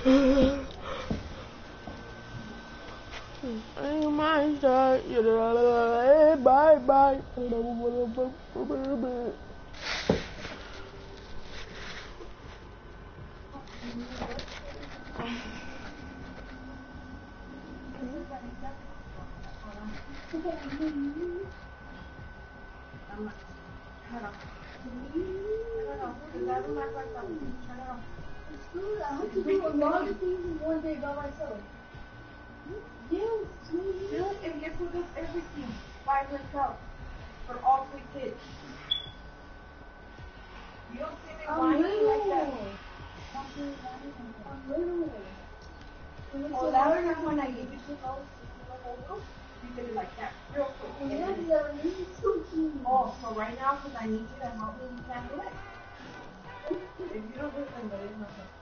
Bye bye. I have to do a lot of things in one day by myself. Yes, Look, and guess who does everything by herself for all 3 kids? You don't see me whining like that. I'm little. Oh, last time when I gave you $2 to you did it like that, real quick. Oh, so right now, because I need you to help me, you can't do it? If you don't do it, then there is no help.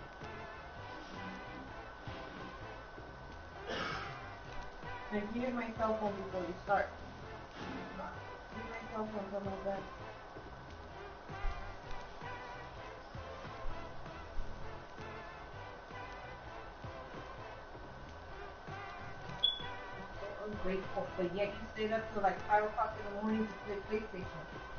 And give me my cell phone before you start. Give me my cell phone from my bed. So ungrateful, but yet you stayed up till like 5 o'clock in the morning to play PlayStation.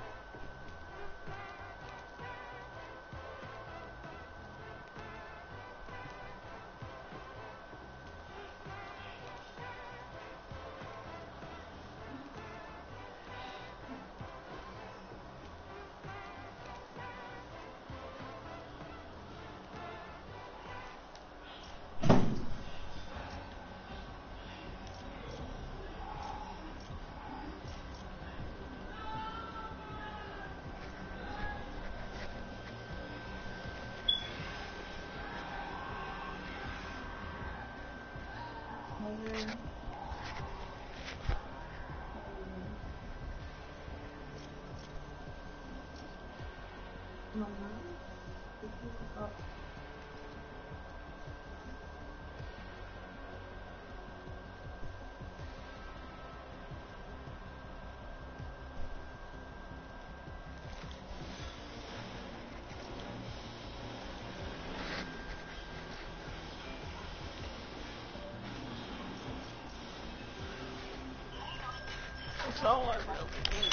That's all I really need.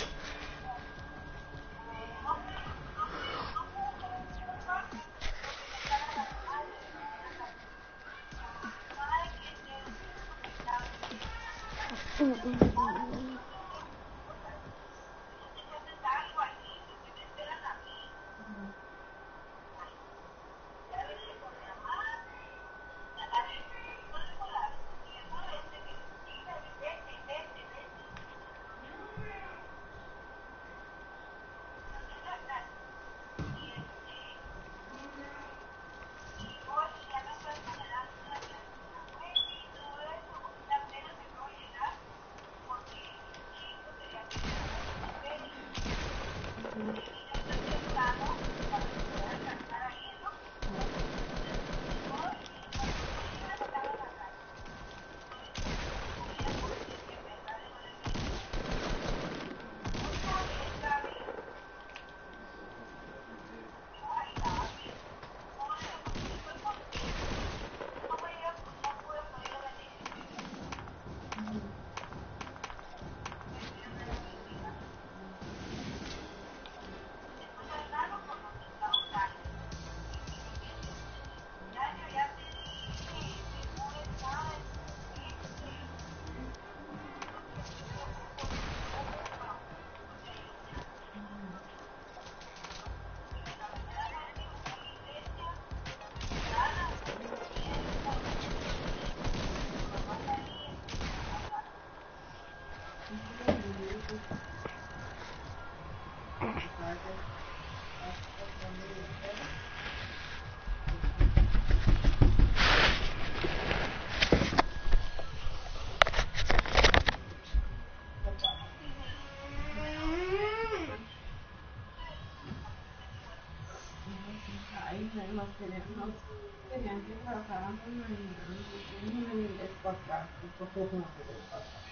Tenían que trabajar antes de venir, no venir después atrás, porque es una que después atrás.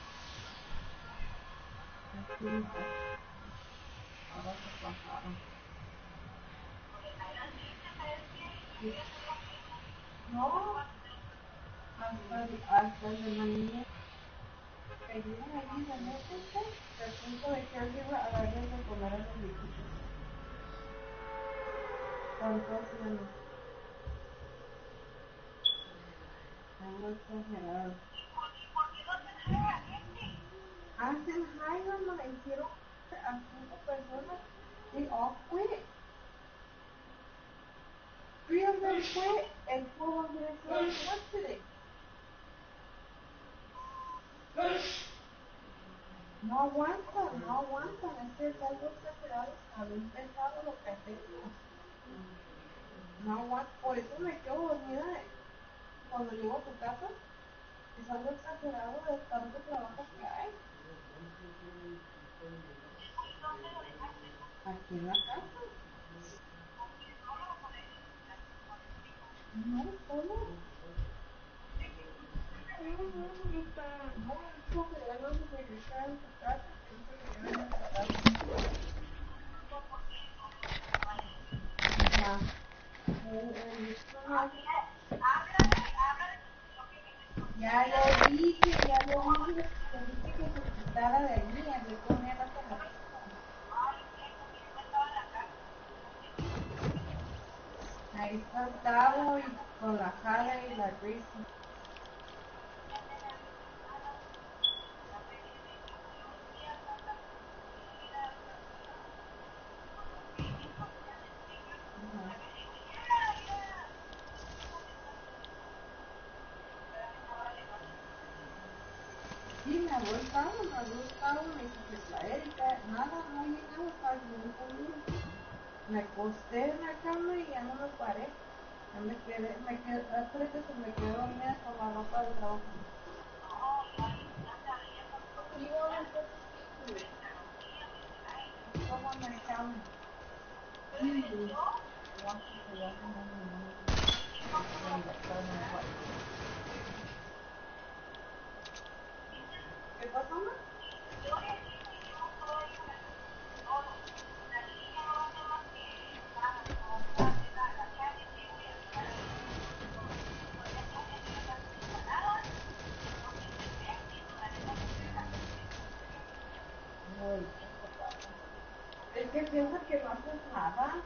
Así no es. Ahora se pasaron. No, hasta el de la niña que viven allí de México, el punto de que arriba a darles de comer a los viejitos. ¿Cuánto hacían? Algo exagerado. Hacen Highland, lo hicieron a 5 personas. They all quit. 3 of them quit, and 4 of them still work today. No aguantan, es que es algo exagerado, habéis pensado lo que hacemos. No aguanto, por eso me quedo dormida cuando llego a tu casa. Es algo exagerado de tanto trabajo que hay. Aquí en la casa. No, solo. No, es porque ya no se regresa en tu casa, pienso que llegan a tu casa. Ajá. Ya lo dije que se quitara de allí, hablé con él hace ratito. Ahí está el Tavo y con la Jada y la Gracie. Sí, me habló el Tavo, me dijo que la Erika, nada, no oí nada, estaba bien conmigo. Me acosté en la cama y ya no me paré. Ya me quedé, hasta que se me quedó dormida con la ropa del trabajo. You always go to sleep with it. It's still on my counter. Usually. Watch it so y'all can have the money. When you get started on what. ¿Qué pasó, ma? Uy, ¿qué te pasa? Es que piensa que no haces nada.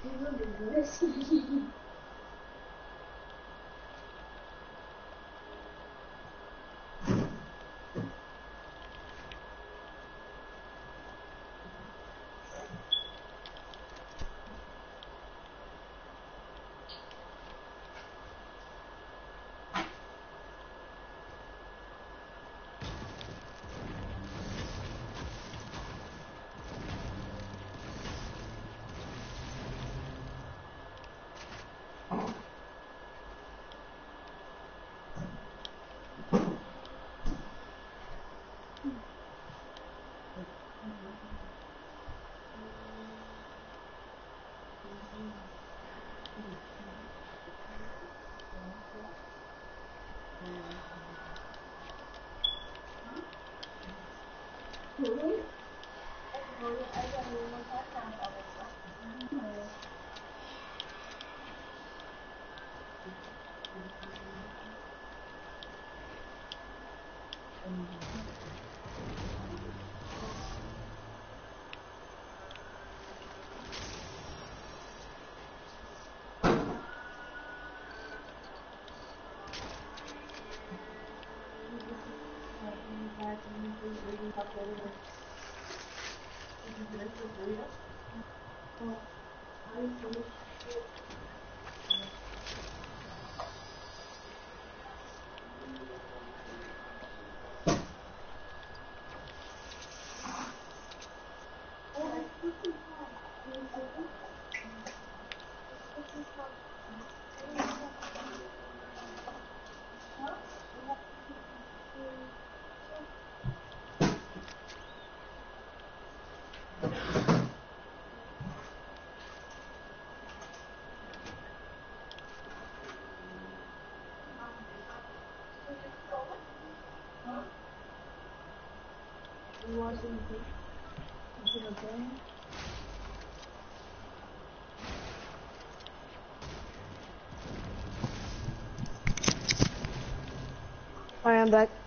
Alright, I'm back.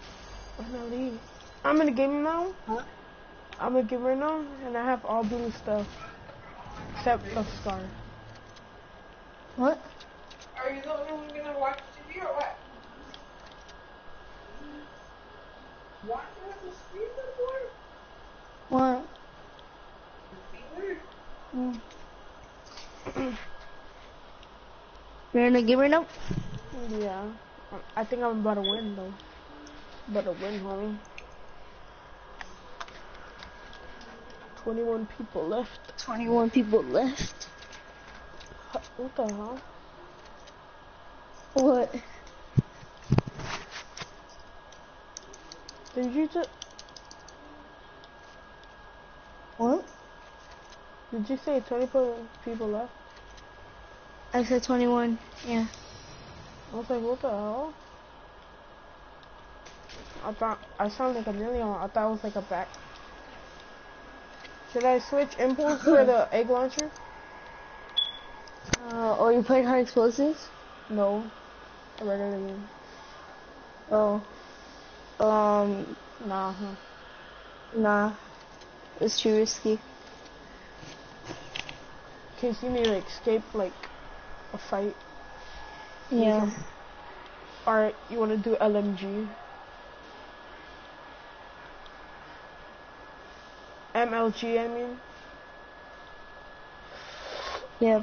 I'm gonna leave. I'm in the game now. Huh? I'm in the game right now, and I have all blue stuff. Except the scar. What? Are you the only one gonna watch TV or what? Watch it as a speaker boy? What? Speaker? You're in the game right now? Yeah. I think I'm about to win, though. About to win, homie. 21 people left. 21 people left. What the hell? What? Did you just... What? Did you say 20 people left? I said 21. Yeah. I was like, what the hell? I thought... I sound like a million. I thought it was like a back. Should I switch impulse for the egg launcher? Oh, you played high explosives? No. A regular game. Oh. Nah, huh? Nah. It's too risky. In case you need to escape, like, a fight. Yeah. Alright, you want to do LMG? MLG, I mean. Yeah.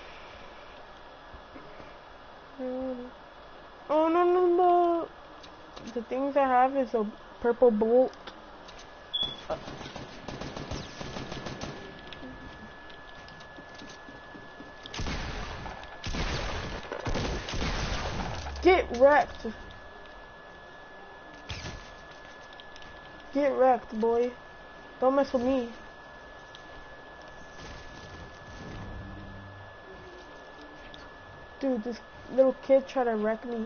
Oh, no. The things I have is a purple bolt. Get wrecked. Get wrecked, boy. Don't mess with me. Dude, this little kid tried to wreck me.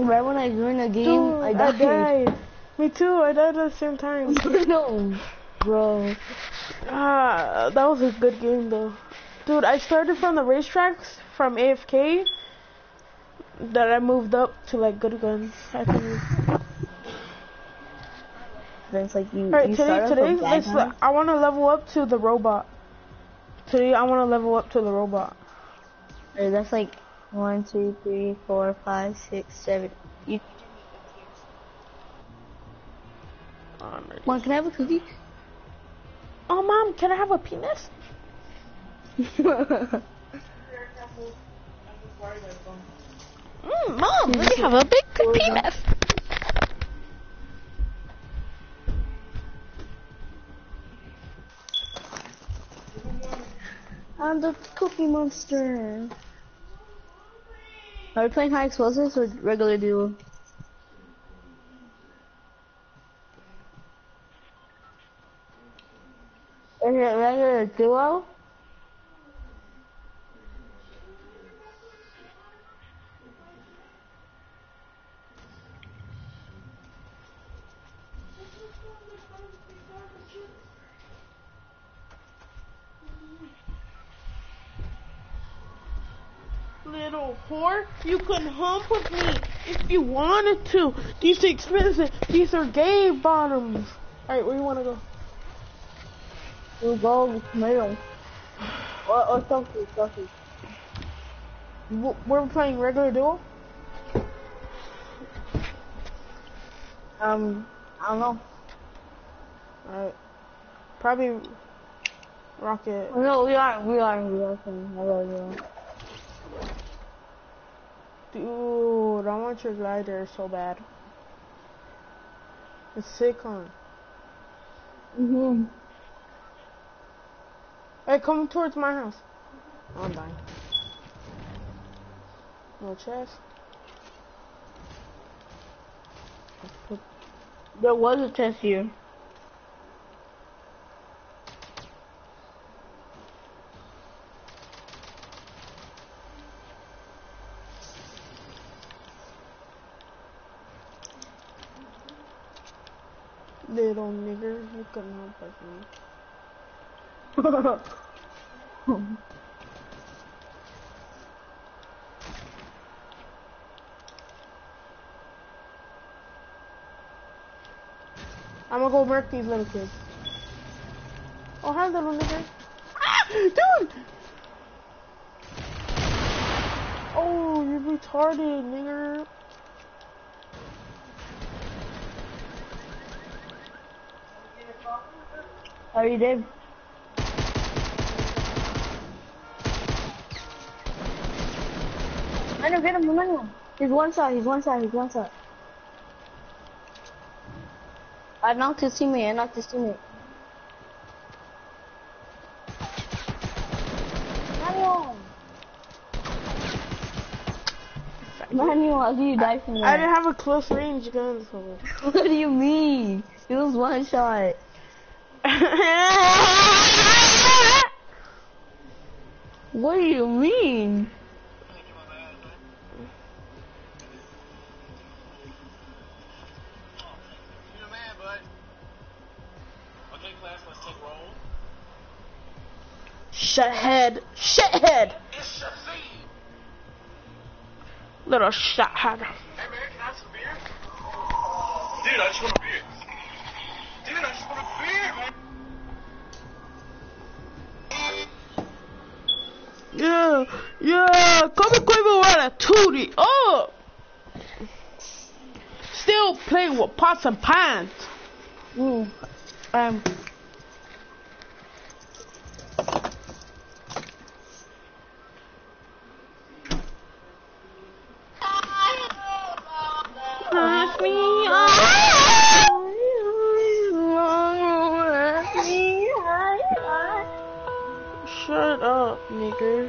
Right when I joined the game, Dude, I died. Me too, I died at the same time. No, bro. That was a good game though. Dude, I started from the racetracks from AFK. That I moved up to like good guns. I think. Then it's like you. Alright, you today start off with bad guns. I want to level up to the robot. Today I want to level up to the robot. Or that's like 1, 2, 3, 4, 5, 6, 7. You. Mom, can I have a cookie? Oh, Mom, can I have a penis? Mom, let me have a big penis. I'm the cookie monster. Are we playing high explosives or regular duo? Is it regular duo? Little whore, you can hump with me if you wanted to. These are expensive. These are gay bottoms. Alright, where you want to go? We'll go middle. Or something. We're playing regular duo? I don't know. Alright. Probably Rocket. No, we are playing regular duo. Dude, I want your glider so bad. It's sick, huh? Hey, come towards my house. Oh, I'm dying. No chest. There was a chest here. Little nigger, you couldn't help but me. I'm gonna go murk these little kids. Oh, hi, little nigger. Ah, dude! Oh, you're retarded, nigger. Are you dead? Manuel, get him, Manuel. He's one side. I knocked his teammate. Manuel, how do you die from that? I didn't have a close range gun, so. What do you mean? It was one shot. What do you mean? Shithead. Little shithead. Hey man, can I have some beer? Dude, I just want a beer. Man. Yeah, come and give me ratatouille. Oh! Still playing with pots and pans. Shut up, nigger.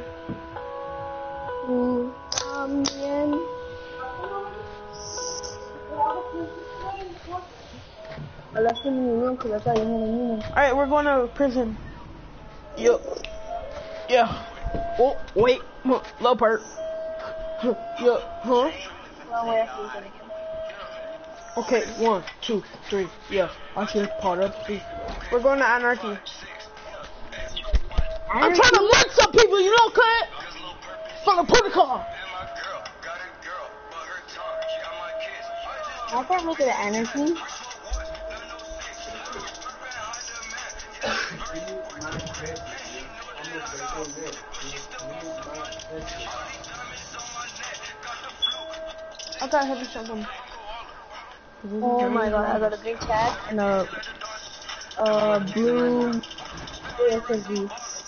I left him in the room because I thought you wanted me. Alright, we're going to prison. Yup. Yeah. Oh, wait. Low part. Yup. Huh? Don't wait for you again. Okay, 1, 2, 3, yeah. I should part of 3. We're going to Anarchy. I'm trying to murk some people, you know, cut? Fucking put the car. I can't make it an Anarchy. I got heavy shotgun. Oh my god, I got a green tag and a blue ASSD.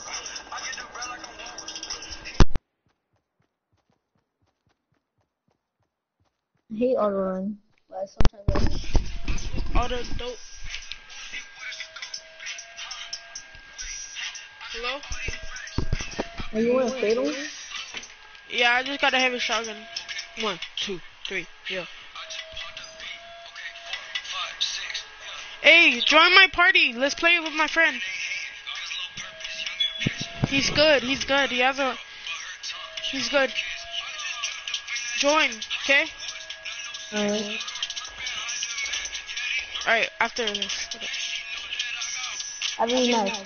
I hate auto run, but sometimes I do. Auto dope. Hello? Are you want to fatal? Yeah, I just got a heavy shotgun. 1, 2, 3, yeah. Hey, join my party. Let's play with my friend. He's good. He's good. He has a. He's good. Join, okay? Alright. Alright, after this. That'd be nice.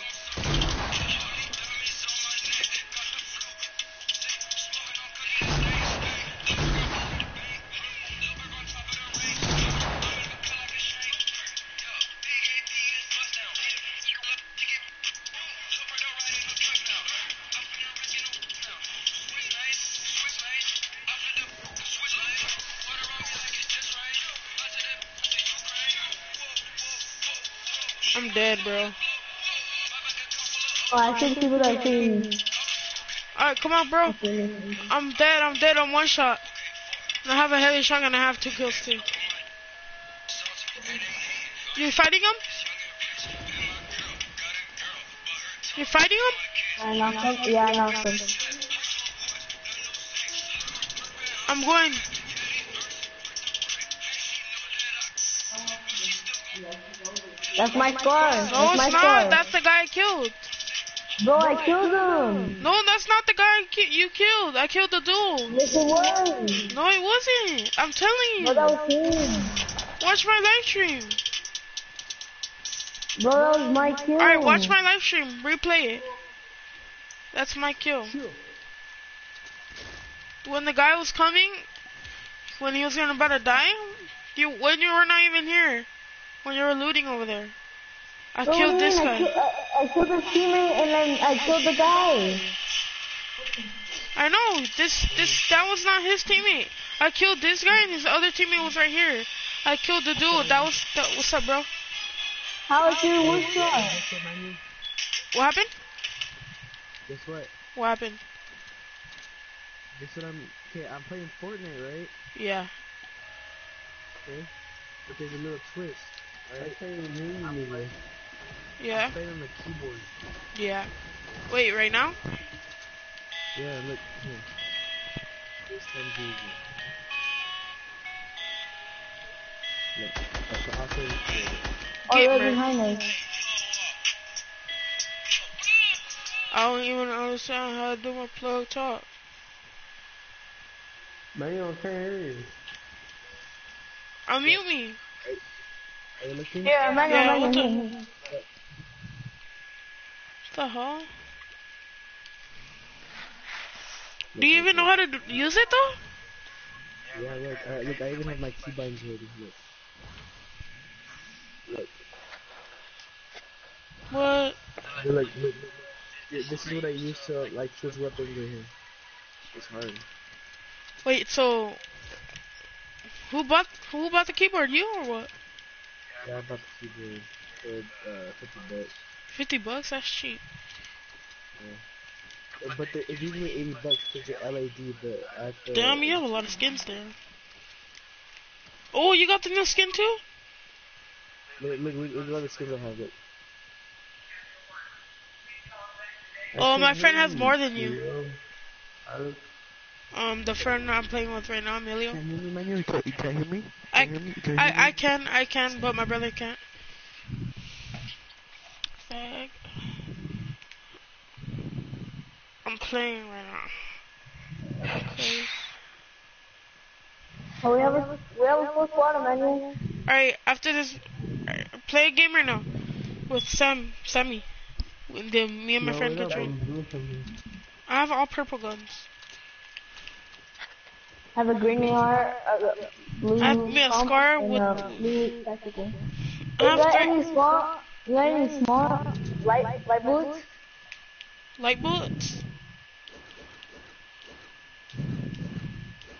I'm dead, bro. Oh, I see people that are seeing. Alright, come on, bro. I'm dead. I'm dead on 1 shot. And I have a heavy shotgun. I have 2 kills, too. You fighting him? You fighting him? I knocked him. Yeah, I knocked him. I'm going. That's my score. No, That's my it's not. score. That's the guy I killed. Bro, I killed him. No, that's not the guy you killed. I killed the dude. Yes, it was. No, it wasn't. I'm telling you. Bro, that was him. Watch my live stream. Bro, that was my kill. Alright, watch my live stream. Replay it. That's my kill. When the guy was coming, when he was about to die, when you were not even here, when you were looting over there, I killed this guy. I killed his teammate and then I killed the guy. I know, that was not his teammate. I killed this guy and his other teammate was right here. I killed the dude. What's up, bro? How is your one shot? What happened? Guess what? What happened? Guess what I'm playing Fortnite, right? Yeah. Okay. But there's a little twist. Alright? I can't even hear you anymore. Yeah. I'm playing on the keyboard. Yeah. Wait, right now? Yeah, look, here. This time's easy. Look, that's the operating system. Oh, they're Gamer. behind us. I don't even understand how to do my plug talk. Man, you can't hear you. Unmute me. Are you looking? Yeah, Yeah, what man. the hell? Do you even know how to use it though? Yeah, look, look, I even have my keybinds ready. Look. What? Look. This is what I use to like switch weapons right here. It's hard. Wait, so who bought the keyboard? You or what? Yeah, I bought the keyboard for $50. $50? That's cheap. Yeah. But it's usually $80 because the LED, but I have to... Damn, you have a lot of skins there. Oh, you got the new skin too? Look at all the skins I have. Look. Oh, my friend has more than you. The friend I'm playing with right now, Emilio. Can you hear me, man? You can't hear me? I can, but my brother can't. Fag. I'm playing right now. Okay. Oh, we have a full squad, Emmanuel. Alright, after this, play a game right now with Sammy. Me and my No, friend we're can not trade. doing something. I have all purple guns. Have a green AR, blue I have me a pump, scar and with. a blue tactical. I You have got three any small? You got any small light bullets? light bullets.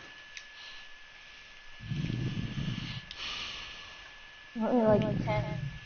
Only like 10.